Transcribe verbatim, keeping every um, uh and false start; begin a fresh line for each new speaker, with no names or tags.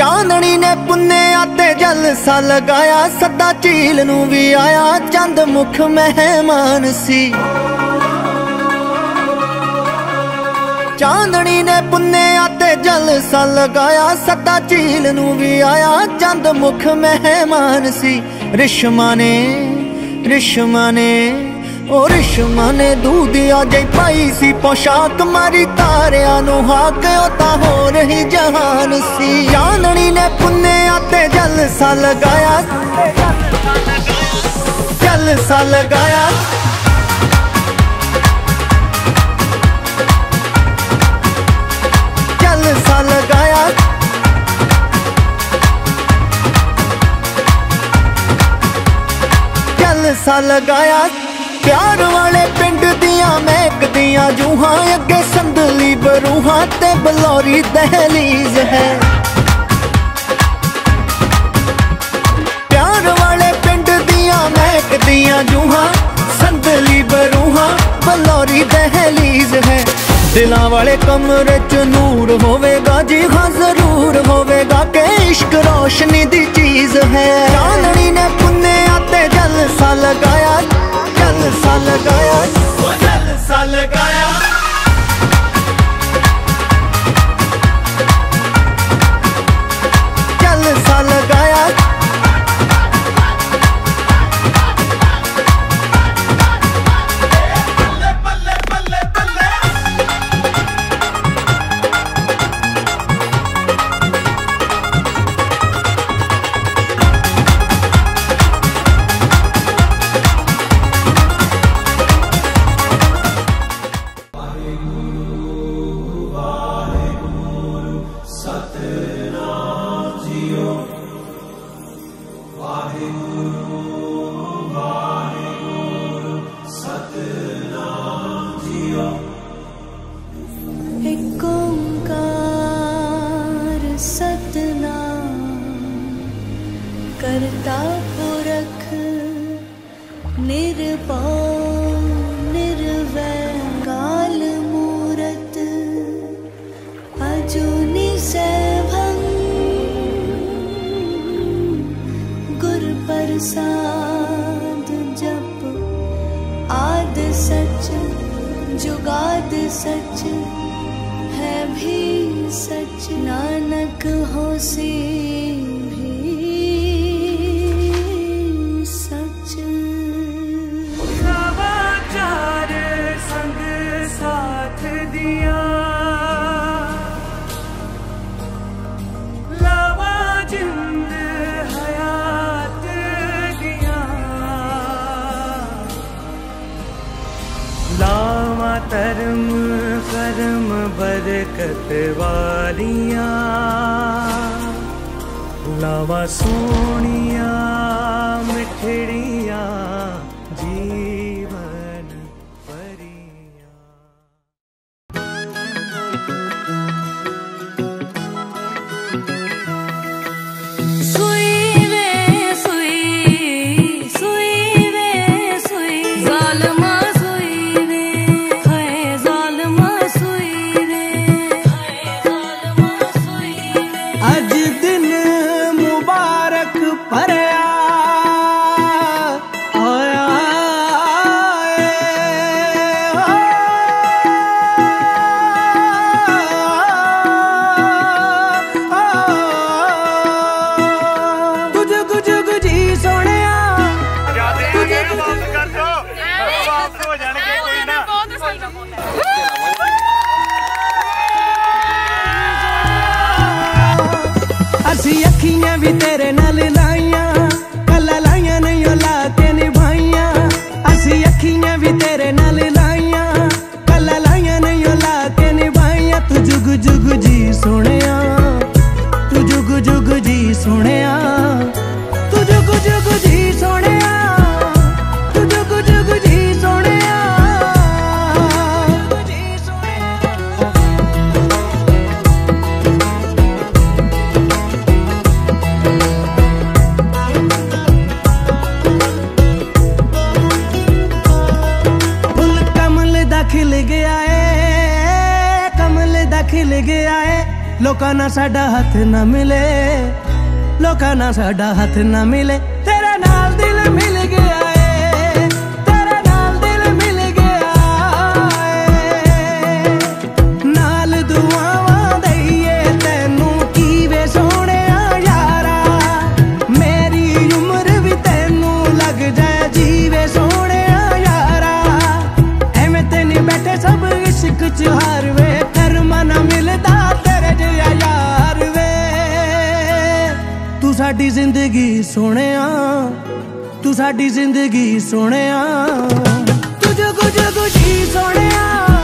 चांदनी ने पुन्नेया ते जलसा लगाया, सदा झील नू भी आया चंद मुख मेहमान सी। चांदनी ने पुन्नेया ते जलसा लगाया, सदा झील नू भी आया चंद मुख मेहमान सी। रिश्मा ने रिश्मा ने ओ रिश्मा ने दूधिया जई पाई सी पोशाक, मारी तारिया नू हाक ओ ता हो रही जहान सी। चांदनी ने पुन्नेया ते जलसा लगाया, जलसा लगाया जलसा लगाया जलसा लगाया। प्यार वाले पिंड दिया महकदियां जूहां, अगे संदली बरूहां ते बलौरी दहलीज है। प्यार वाले पिंड दिया महकदियां जूहां, संदली बरूहां बलौरी दहलीज है। दिलां वाले कमरे च नूर होवेगा जी हाँ जरूर होवेगा, के इश्क रोशनी दी चीज है। चांदनी ने पुन्नेया ते जलसा लगाया, जलसा लगाया जलसा लगाया जलसा लगाया।
करता पुरख निर्भय निर्वैर काल मूरत, अजूनी सैभं गुर प्रसाद जप आद सच जुगाद सच है भी सच, नानक होसी
धर्म कर्म बरकत वालिया, लावा सोनिया मिठड़िया जीवन परिया।
सुई वे सुई सुई वे सुई जालमा
अज दिन मुबारक पर
लोकां ना साडा हथ ना मिले, लोकां ना साडा हथ ना मिले, तेरे नाल दिल मिल गया है, तेरे नाल दिल मिल गया है। नाल दुआवां दईए तैनू की वे सोहणे यारा, मेरी उम्र भी तैनू लग जाए जीवे सोहणे यारा। एवें ते नहीं बैठे सब इश्क च हार वे, कर्मा ना मिलदा तेरे जिहा यार वे। तू साडी जिंदगी सोहणिया, तू साडी जिंदगी सोहणिया, तुझ कुछ खुशी सोहणिया।